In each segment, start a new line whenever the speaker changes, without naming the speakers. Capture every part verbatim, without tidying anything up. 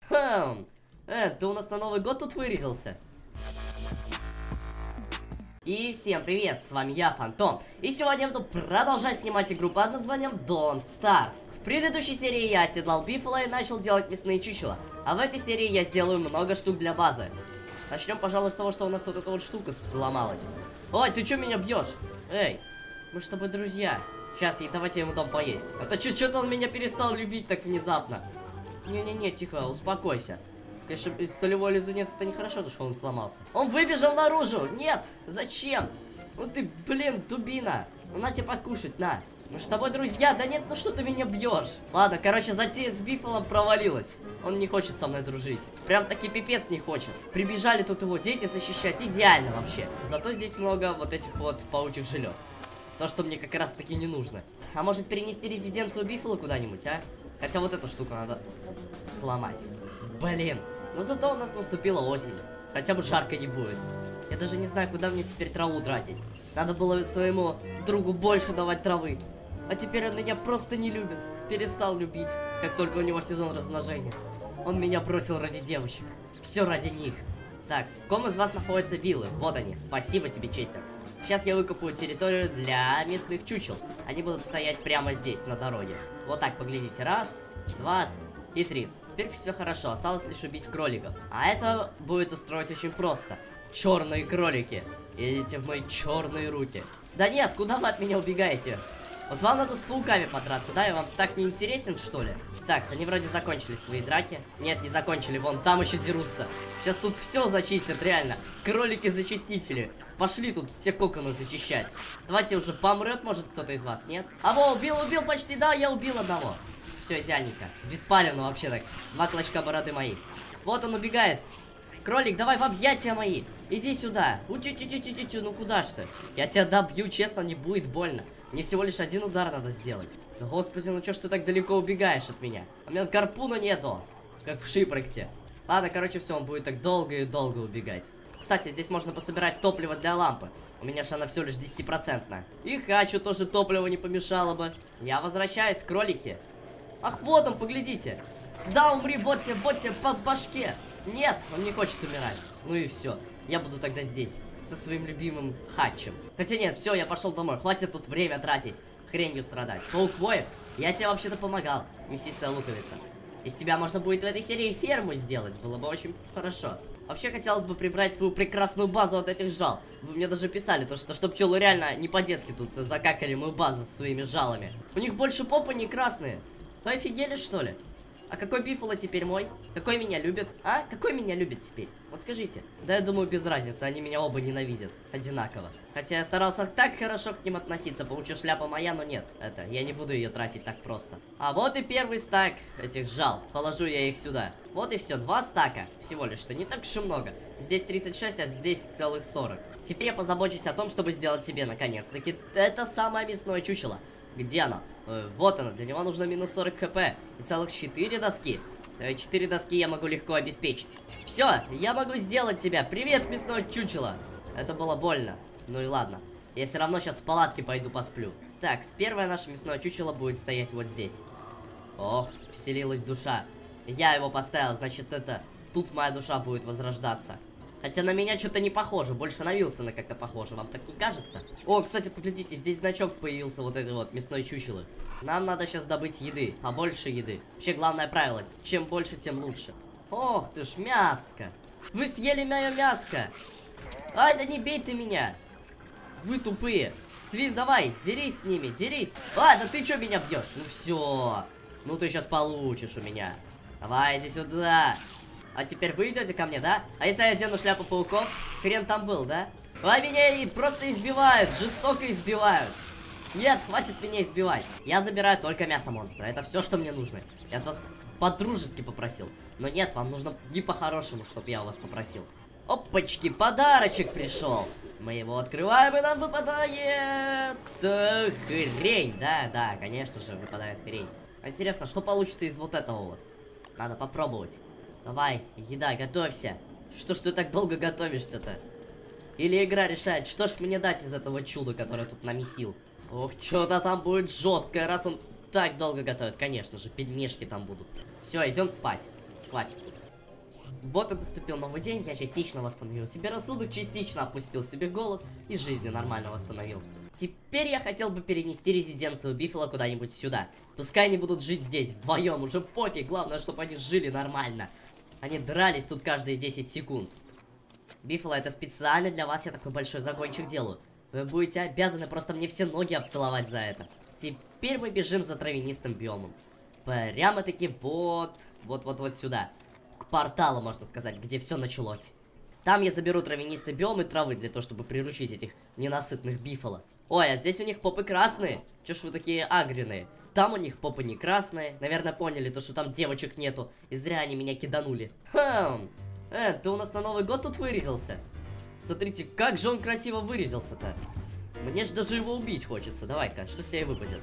Хм. Э, ты у нас на Новый год тут вырядился? И всем привет, с вами я, Фантом. И сегодня я буду продолжать снимать игру под названием Don't Starve. В предыдущей серии я оседлал Биффала и начал делать мясные чучела. А в этой серии я сделаю много штук для базы. Начнем, пожалуй, с того, что у нас вот эта вот штука сломалась. Ой, ты что меня бьешь? Эй, мы с тобой друзья. Сейчас, и давайте ему дам поесть. А то что-то он меня перестал любить так внезапно. Не-не-не, тихо, успокойся. Конечно, солевой лизунец, это нехорошо, что он сломался. Он выбежал наружу! Нет! Зачем? Ну ты, блин, дубина! Ну на тебе покушать, на! Мы ж с тобой друзья, да нет, ну что ты меня бьешь? Ладно, короче, затея с Биффалом провалилась. Он не хочет со мной дружить. Прям таки пипец не хочет. Прибежали тут его дети защищать, идеально вообще. Зато здесь много вот этих вот паучьих желез. То, что мне как раз таки не нужно. А может перенести резиденцию Биффала куда-нибудь, а? Хотя вот эту штуку надо сломать. Блин. Но зато у нас наступила осень. Хотя бы жарко не будет. Я даже не знаю, куда мне теперь траву тратить. Надо было своему другу больше давать травы. А теперь он меня просто не любит. Перестал любить, как только у него сезон размножения. Он меня бросил ради девочек. Все ради них. Так, в ком из вас находятся виллы? Вот они. Спасибо тебе, Честер. Сейчас я выкопаю территорию для местных чучел. Они будут стоять прямо здесь, на дороге. Вот так, поглядите. Раз, два и три. Теперь все хорошо. Осталось лишь убить кроликов. А это будет устроить очень просто. Черные кролики. Идите в мои черные руки. Да нет, куда вы от меня убегаете? Вот вам надо с пауками подраться, да? И вам так не интересен, что ли? Так, они вроде закончили свои драки. Нет, не закончили, вон там еще дерутся. Сейчас тут все зачистят, реально. Кролики-зачистители. Пошли тут все коконы зачищать. Давайте уже помрет, может, кто-то из вас, нет? А во, убил, убил почти, да, я убил одного. Все, идеальненько. Беспалевно вообще так. Два клочка бороды мои. Вот он убегает. Кролик, давай в объятия мои. Иди сюда. Утю-тю-тю-тю-тю, ну куда ж ты? Я тебя добью, честно, не будет больно. Мне всего лишь один удар надо сделать. Да господи, ну чё ж ты так далеко убегаешь от меня? А у меня гарпуна нету. Как в шипректе. Ладно, короче, все, он будет так долго и долго убегать. Кстати, здесь можно пособирать топливо для лампы. У меня же она всего лишь десятипроцентная. И хочу тоже топливо не помешало бы. Я возвращаюсь, кролики. Ах, вот он, поглядите. Да, умри, вот тебе, вот тебе по башке. Нет, он не хочет умирать. Ну и все. Я буду тогда здесь, со своим любимым Хатчем. Хотя нет, все, я пошел домой. Хватит тут время тратить, хренью страдать. Паук-воин, я тебе вообще-то помогал, мясистая луковица. Из тебя можно будет в этой серии ферму сделать, было бы очень хорошо. Вообще хотелось бы прибрать свою прекрасную базу от этих жал. Вы мне даже писали, то что, что пчелы реально не по-детски тут закакали мою базу своими жалами. У них больше попы не красные. Вы офигели, что ли? А какой Биффало теперь мой? Какой меня любит? А? Какой меня любит теперь? Вот скажите. Да я думаю, без разницы, они меня оба ненавидят. Одинаково. Хотя я старался так хорошо к ним относиться. Паучья шляпа моя, но нет. Это, я не буду ее тратить так просто. А вот и первый стак этих жал. Положу я их сюда. Вот и все, два стака. Всего лишь-то, не так уж и много. Здесь тридцать шесть, а здесь целых сорок. Теперь я позабочусь о том, чтобы сделать себе, наконец-таки, это самое мясное чучело. Где оно? Э, вот оно, для него нужно минус сорок хп. И целых четыре доски. четыре доски я могу легко обеспечить. Все, я могу сделать тебя. Привет, мясное чучело. Это было больно. Ну и ладно. Я все равно сейчас в палатке пойду посплю. Так, первое наше мясное чучело будет стоять вот здесь. Ох, вселилась душа. Я его поставил, значит это... Тут моя душа будет возрождаться. Хотя на меня что-то не похоже, больше на Вилсона как-то похоже, вам так не кажется? О, кстати, поглядите, здесь значок появился, вот этой вот мясной чучелы. Нам надо сейчас добыть еды, побольше еды. Вообще, главное правило, чем больше, тем лучше. Ох ты ж, мяско. Вы съели мое мяско. Ай, да не бей ты меня. Вы тупые. Свин, давай, дерись с ними, дерись. А, да ты что меня бьешь? Ну все. Ну ты сейчас получишь у меня. Давай, иди сюда. А теперь вы идете ко мне, да? А если я одену шляпу пауков? Хрен там был, да? А меня и просто избивают, жестоко избивают. Нет, хватит меня избивать. Я забираю только мясо монстра, это все, что мне нужно. Я от вас по-дружески попросил. Но нет, вам нужно не по-хорошему, чтобы я у вас попросил. Опачки, подарочек пришел. Мы его открываем, и нам выпадает... Да, хрень, да, да, конечно же, выпадает хрень. Интересно, что получится из вот этого вот? Надо попробовать. Давай, еда, готовься. Что ж ты так долго готовишься-то? Или игра решает, что ж мне дать из этого чуда, которое тут намесил? Ох, что-то там будет жесткое, раз он так долго готовит. Конечно же, пельмешки там будут. Все, идем спать. хватит. Вот и наступил новый день, я частично восстановил себе рассудок, частично опустил себе голод и жизнь нормально восстановил. Теперь я хотел бы перенести резиденцию Биффала куда-нибудь сюда. Пускай они будут жить здесь вдвоем, уже пофиг, главное, чтобы они жили нормально. Они дрались тут каждые десять секунд. Биффало, это специально для вас я такой большой загончик делаю. Вы будете обязаны просто мне все ноги обцеловать за это. Теперь мы бежим за травянистым биомом. Прямо-таки вот, вот-вот-вот сюда. К порталу, можно сказать, где все началось. Там я заберу травянистый биом и травы для того, чтобы приручить этих ненасытных Биффало. Ой, а здесь у них попы красные. Чё ж вы такие агренные? Там у них попы не красные. Наверное, поняли то, что там девочек нету. И зря они меня киданули. Хм. Э, ты у нас на Новый год тут вырядился? Смотрите, как же он красиво вырядился-то. Мне же даже его убить хочется. Давай-ка, что с тебя и выпадет?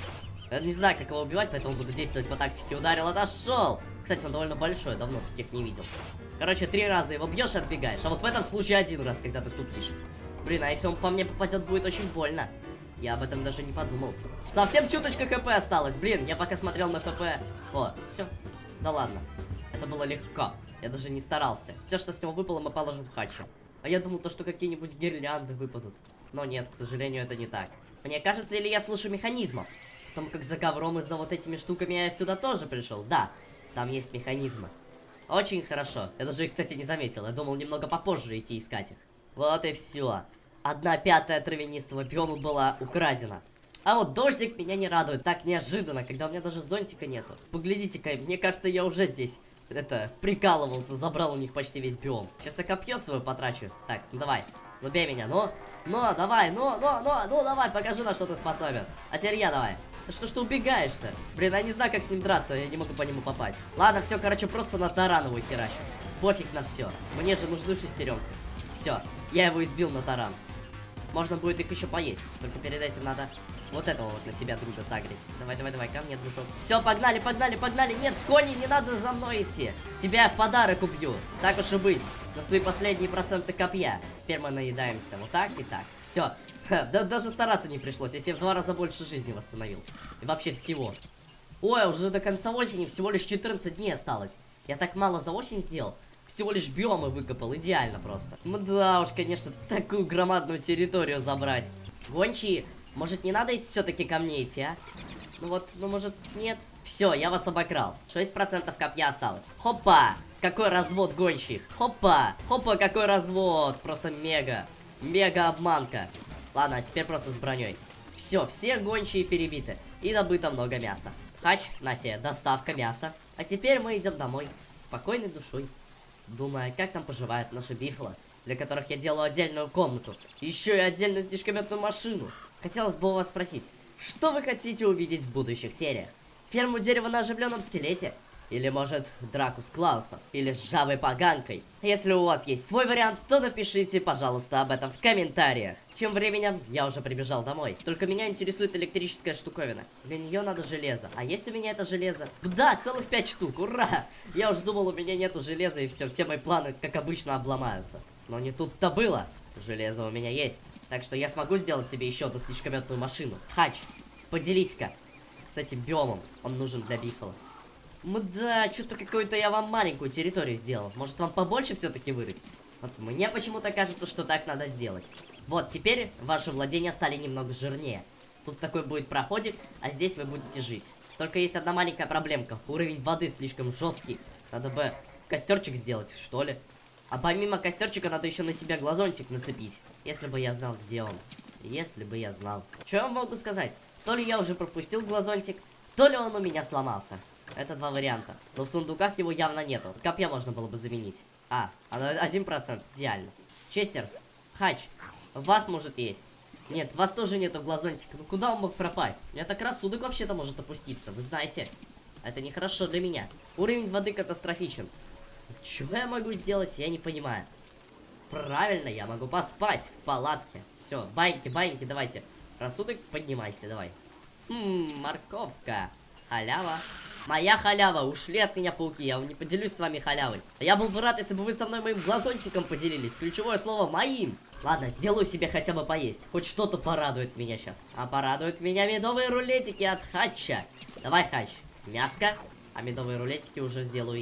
Я не знаю, как его убивать, поэтому буду действовать по тактике ударил, отошел. Кстати, он довольно большой, давно таких не видел. Короче, три раза его бьешь и отбегаешь. А вот в этом случае один раз, когда ты тупишь. Блин, а если он по мне попадет, будет очень больно. Я об этом даже не подумал. Совсем чуточка хп осталось. Блин, я пока смотрел на хп. О, все. Да ладно. Это было легко. Я даже не старался. Все, что с него выпало, мы положим в хачу. А я думал, то, что какие-нибудь гирлянды выпадут. Но нет, к сожалению, это не так. Мне кажется, или я слышу механизмов. Потому как за ковром и за вот этими штуками я сюда тоже пришел. Да, там есть механизмы. Очень хорошо. Я даже, кстати, не заметил. Я думал немного попозже идти искать их. Вот и все. Одна пятая травянистого биома была украдена. А вот дождик меня не радует. Так неожиданно, когда у меня даже зонтика нету. Поглядите-ка, мне кажется, я уже здесь, это, прикалывался, забрал у них почти весь биом. Сейчас я копье свое потрачу. Так, ну давай. Ну бей меня, ну, ну, давай, ну, ну, ну, ну, давай, покажи, на что ты способен. А теперь я давай. Да что ж ты убегаешь-то? Блин, я не знаю, как с ним драться, я не могу по нему попасть. Ладно, все, короче, просто на таран его херачу. Пофиг на все. Мне же нужны шестеренки. Все, я его избил на таран. Можно будет их еще поесть. Только перед этим надо вот этого вот на себя друга сагрить. Давай, давай, давай, ко мне, дружок. Все, погнали, погнали, погнали. Нет, кони, не надо за мной идти. Тебя я в подарок убью. Так уж и быть. На свои последние проценты копья. Теперь мы наедаемся. Вот так и так. Все. Да, даже стараться не пришлось. Я себе в два раза больше жизни восстановил. И вообще всего. Ой, уже до конца осени всего лишь четырнадцать дней осталось. Я так мало за осень сделал. Всего лишь биомы выкопал, идеально просто. Ну да уж, конечно, такую громадную территорию забрать. Гончие, может не надо все-таки ко мне идти, а? Ну вот, ну может нет? Все, я вас обокрал. шесть процентов копья осталось. Хопа! Какой развод гончих. Хопа! Хопа, какой развод! Просто мега. Мега обманка. Ладно, а теперь просто с броней. Все, все гончие перебиты. И добыто много мяса. Хач, на тебе, доставка мяса. А теперь мы идем домой с спокойной душой. Думая, как там поживают наши Биффало, для которых я делаю отдельную комнату. Еще и отдельную снежкометную машину. Хотелось бы у вас спросить, что вы хотите увидеть в будущих сериях? Ферму дерева на оживленном скелете? Или, может, драку с Клаусом? Или с жабой поганкой? Если у вас есть свой вариант, то напишите, пожалуйста, об этом в комментариях. Тем временем, я уже прибежал домой. Только меня интересует электрическая штуковина. Для нее надо железо. А есть у меня это железо? Да, целых пять штук, ура! Я уже думал, у меня нету железа, и все, все мои планы, как обычно, обломаются. Но не тут-то было. Железо у меня есть. Так что я смогу сделать себе еще одну снежкометную машину. Хач, поделись-ка с этим биомом. Он нужен для Биффало. Ну да, что-то какую-то я вам маленькую территорию сделал. Может, вам побольше все-таки вырыть? Вот мне почему-то кажется, что так надо сделать. Вот, теперь ваши владения стали немного жирнее. Тут такой будет проходик, а здесь вы будете жить. Только есть одна маленькая проблемка. Уровень воды слишком жесткий. Надо бы костерчик сделать, что ли. А помимо костерчика надо еще на себя глазончик нацепить. Если бы я знал, где он. Если бы я знал. Что я вам могу сказать? То ли я уже пропустил глазончик, то ли он у меня сломался. Это два варианта. Но в сундуках его явно нету. Копья можно было бы заменить. А, один процент. Идеально. Честер, Хач, вас может есть. Нет, вас тоже нету глазонтика. Ну куда он мог пропасть? У меня так рассудок вообще-то может опуститься. Вы знаете. Это нехорошо для меня. Уровень воды катастрофичен. Чего я могу сделать, я не понимаю. Правильно, я могу поспать в палатке. Все, баиньки, баиньки, давайте. Рассудок поднимайся, давай. Хм, морковка. Халява. Моя халява, ушли от меня пауки, я не поделюсь с вами халявой. Я был бы рад, если бы вы со мной моим глазончиком поделились. Ключевое слово моим. Ладно, сделаю себе хотя бы поесть. Хоть что-то порадует меня сейчас. А порадуют меня медовые рулетики от Хача. Давай, Хач, мяско. А медовые рулетики уже сделаю я.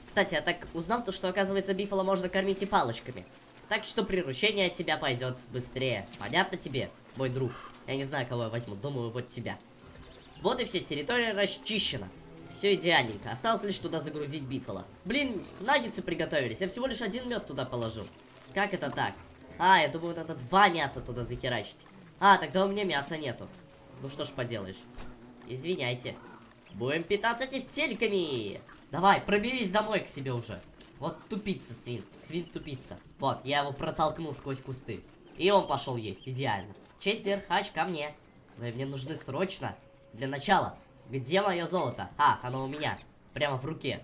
Кстати, я так узнал, то, что, оказывается, Бифала можно кормить и палочками. Так что приручение от тебя пойдет быстрее. Понятно тебе, мой друг? Я не знаю, кого я возьму, думаю, вот тебя. Вот и все, территория расчищена. Все идеальненько. Осталось лишь туда загрузить Бифала. Блин, наггетсы приготовились. Я всего лишь один мед туда положил. Как это так? А, я думаю, надо два мяса туда захерачить. А, тогда у меня мяса нету. Ну что ж поделаешь. Извиняйте. Будем питаться тефтельками. Давай, проберись домой к себе уже. Вот тупица, свин. Свин тупица. Вот, я его протолкнул сквозь кусты. И он пошел есть, идеально. Честер, хач, ко мне. Вы мне нужны срочно. Для начала. Где мое золото? А, оно у меня. Прямо в руке.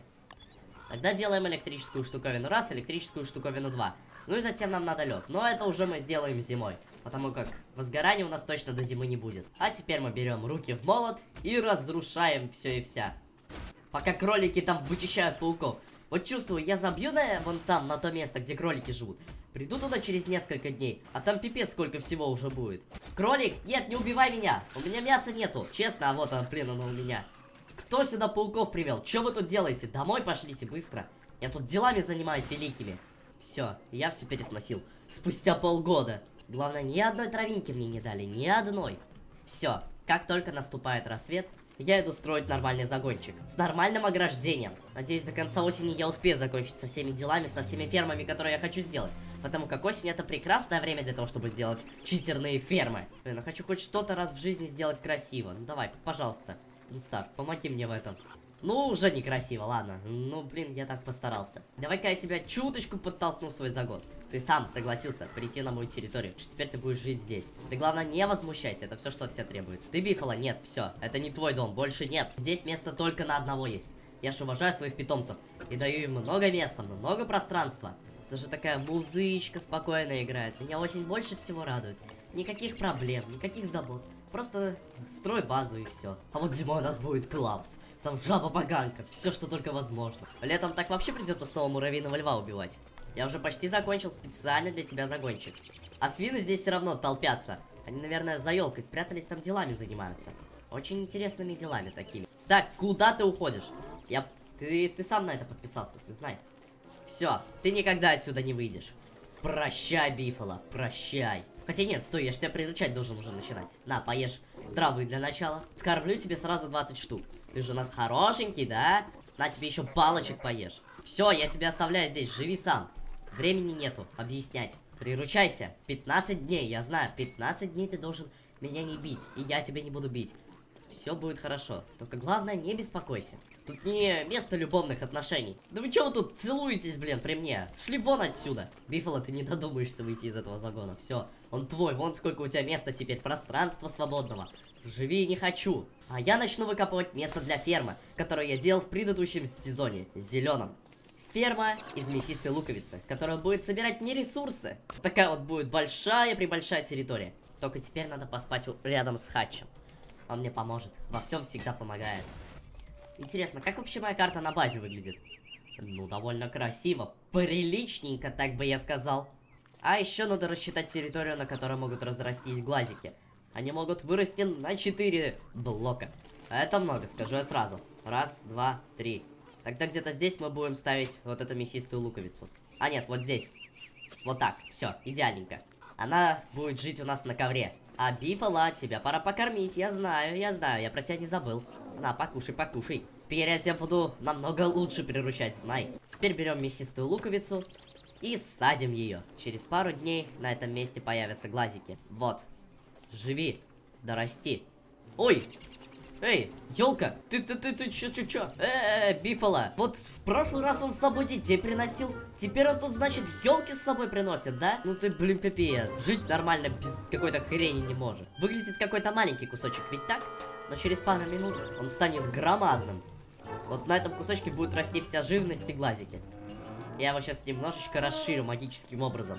Тогда делаем электрическую штуковину раз, электрическую штуковину два. Ну и затем нам надо лед. Но это уже мы сделаем зимой. Потому как возгорания у нас точно до зимы не будет. А теперь мы берем руки в молот и разрушаем все и вся. Пока кролики там вычищают пауков. Вот чувствую, я забью на вон там, на то место, где кролики живут. Приду туда через несколько дней, а там пипец сколько всего уже будет. Кролик, нет, не убивай меня. У меня мяса нету. Честно, а вот он, блин, оно у меня. Кто сюда пауков привел? Что вы тут делаете? Домой пошлите быстро. Я тут делами занимаюсь великими. Все, я все пересносил. Спустя полгода. Главное, ни одной травинки мне не дали, ни одной. Все, как только наступает рассвет, я иду строить нормальный загончик. С нормальным ограждением. Надеюсь, до конца осени я успею закончить со всеми делами, со всеми фермами, которые я хочу сделать. Потому как осень это прекрасное время для того, чтобы сделать читерные фермы. Блин, я хочу хоть что-то раз в жизни сделать красиво. Ну давай, пожалуйста, Инстар, помоги мне в этом. Ну, уже некрасиво, ладно. Ну, блин, я так постарался. Давай-ка я тебя чуточку подтолкну в свой загон. Ты сам согласился прийти на мою территорию. Теперь ты будешь жить здесь. Ты, главное, не возмущайся. Это все, что от тебя требуется. Ты Бифала? Нет, все. Это не твой дом. Больше нет. Здесь место только на одного есть. Я же уважаю своих питомцев. И даю им много места, много пространства. Даже такая музычка спокойно играет. Меня очень больше всего радует. Никаких проблем, никаких забот. Просто строй базу и все. А вот зимой у нас будет Клаус. Там жаба-поганка, все, что только возможно. Летом так вообще придется снова муравьиного льва убивать. Я уже почти закончил специально для тебя загончик. А свины здесь все равно толпятся. Они, наверное, за елкой спрятались, там делами занимаются. Очень интересными делами такими. Так, куда ты уходишь? Я... Ты, ты сам на это подписался, ты знай. Все, ты никогда отсюда не выйдешь. Прощай, Бифала, прощай. Хотя нет, стой, я ж тебя приручать должен уже начинать. На, поешь травы для начала. Скорблю тебе сразу двадцать штук. Ты же у нас хорошенький, да? На, тебе еще палочек поешь. Все, я тебя оставляю здесь, живи сам. Времени нету, объяснять. Приручайся. пятнадцать дней, я знаю, пятнадцать дней ты должен меня не бить. И я тебя не буду бить. Все будет хорошо. Только главное, не беспокойся. Тут не место любовных отношений. Да вы чего вы тут целуетесь, блин, при мне? Шли вон отсюда. Бифала, ты не додумаешься выйти из этого загона. Все, он твой. Вон сколько у тебя места теперь. Пространства свободного. Живи не хочу. А я начну выкапывать место для фермы, которую я делал в предыдущем сезоне. Зеленом. Ферма из мясистой луковицы, которая будет собирать мне ресурсы. Такая вот будет большая-пребольшая территория. Только теперь надо поспать рядом с Хатчем. Он мне поможет. Во всем всегда помогает. Интересно, как вообще моя карта на базе выглядит? Ну, довольно красиво. Приличненько, так бы я сказал. А еще надо рассчитать территорию, на которой могут разрастись глазики. Они могут вырасти на четыре блока. Это много, скажу я сразу. Раз, два, три. Тогда где-то здесь мы будем ставить вот эту мясистую луковицу. А нет, вот здесь. Вот так, все, идеальненько. Она будет жить у нас на ковре. А Бифала, тебя пора покормить, я знаю, я знаю, я про тебя не забыл. На, покушай, покушай. Теперь я тебя буду намного лучше приручать, знай. Теперь берем мясистую луковицу и садим ее. Через пару дней на этом месте появятся глазики. Вот. Живи, дорасти. Ой! Эй, елка, ты, ты, ты, ты, чё, чё, чё? Э, Бифала, вот в прошлый раз он с собой детей приносил, теперь он тут, значит, елки с собой приносит, да? Ну ты, блин, пипец, жить нормально без какой-то хрени не может. Выглядит какой-то маленький кусочек, ведь так? Но через пару минут он станет громадным. Вот на этом кусочке будет расти вся живность и глазики. Я его сейчас немножечко расширю магическим образом.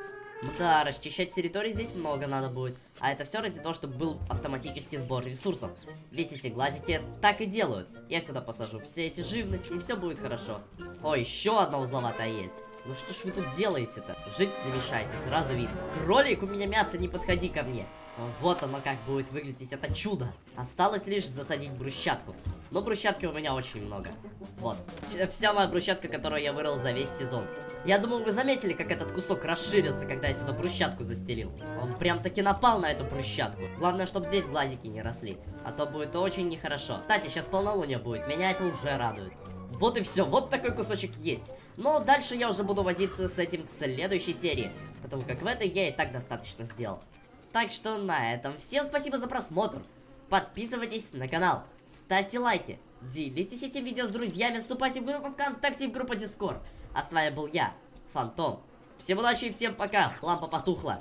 Да, расчищать территории здесь много надо будет. А это все ради того, чтобы был автоматический сбор ресурсов. Ведь эти глазики так и делают. Я сюда посажу все эти живности, и все будет хорошо. Ой, еще одна узловатая ель. Ну что ж вы тут делаете-то? Жить не мешаете, сразу видно. Кролик, у меня мясо, не подходи ко мне. Вот оно как будет выглядеть, это чудо. Осталось лишь засадить брусчатку. Но брусчатки у меня очень много. Вот, вся моя брусчатка, которую я вырыл за весь сезон. Я думаю, вы заметили, как этот кусок расширился, когда я сюда брусчатку застелил. Он прям таки напал на эту брусчатку. Главное, чтобы здесь глазики не росли, а то будет очень нехорошо. Кстати, сейчас полнолуние будет, меня это уже радует. Вот и все, вот такой кусочек есть. Но дальше я уже буду возиться с этим в следующей серии, потому как в этой я и так достаточно сделал. Так что на этом всем спасибо за просмотр. Подписывайтесь на канал, ставьте лайки, делитесь этим видео с друзьями, вступайте в группу ВКонтакте и в группу Дискорд. А с вами был я, Фантом. Всем удачи и всем пока, лампа потухла.